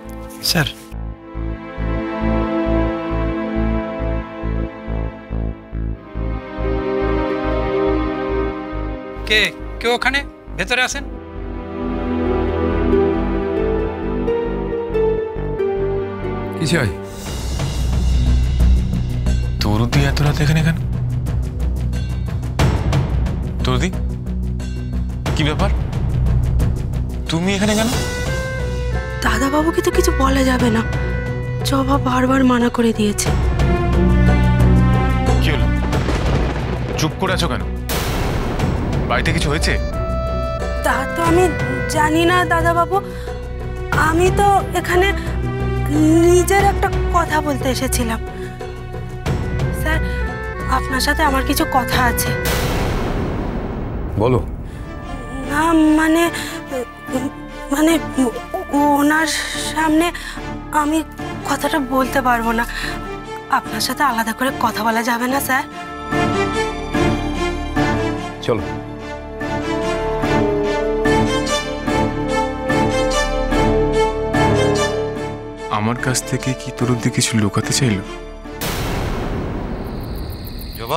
Sir কে কে ওখানে ভেতরে আসেন। কি চাই? তরুদি এত রাত এখানে কেন? তরুদি, কি ব্যাপার? তুমি এখানে কেন? দাদা বাবুকে তো কিছু বলা যাবে না, জবা বারবার মানা করে দিয়েছে। কি হলো, চুপ করে আছো কেন? বাড়িতে কিছু হয়েছে? তা তো আমি জানি না দাদা বাবু, আমি তো এখানে নিজের একটা কথা বলতে এসেছিলাম। স্যার, আপনার সাথে আমার কিছু কথা আছে। বলো। না মানে মানে ওনার সামনে আমি কথাটা বলতে পারবো না। আপনার সাথে আলাদা করে কথা বলা যাবে না স্যার? চলো। আমার কাছ থেকে কি তরুদি কিছু লুকাতে চাইলো? জবা,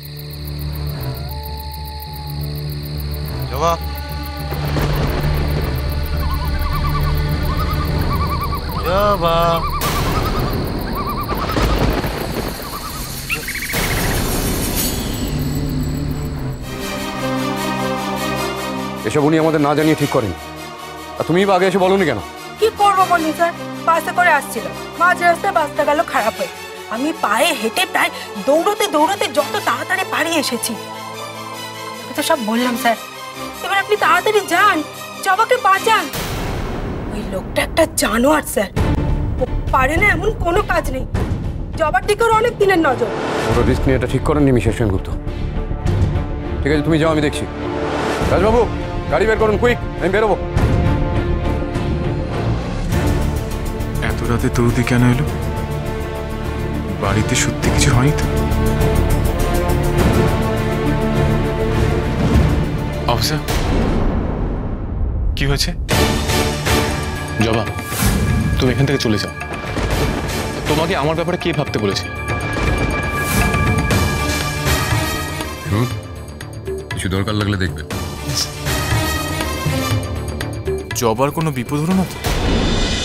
জবা, জবা, এসব উনি আমাদের না জানিয়ে ঠিক করেন। আর তুমিই বা আগে এসে বলোনি কেন? কি করবো বলুন স্যার, বাসে করে আসছিলাম, মাঝ রাস্তায় বাসটা গেল খারাপ হয়ে। আমি পায়ে হেঁটে প্রায় দৌড়তে দৌড়তে যত তাড়াতাড়ি পারি এসেছি। আপনাকে তো সব বললাম স্যার, এবার আপনি তাড়াতাড়ি যান, জবাকে বাঁচান। ওই লোকটা একটা জানোয়ার স্যার, ও পারে না এমন কোনো কাজ নেই। জবার দিকে ওর অনেক দিনের নজর। পুরো রিস্ক নিয়ে এটা ঠিক করেননি মিসেস সেনগুপ্ত। ঠিক আছে, তুমি যাও, আমি দেখছি। রাজবাবু, গাড়ি বের করুন, কুইক, আমি বেরোবো। এত রাতে তরুদি কেন এলো? বাড়িতে সত্যি কিছু হয়নি তো? অফিসার, কি হয়েছে? জবা, তুমি এখান থেকে চলে যাও। তোমাকে আমার ব্যাপারে কে ভাবতে বলেছে? কিছু দরকার লাগলে দেখবে। জবার কোনো বিপদ হলো না তো?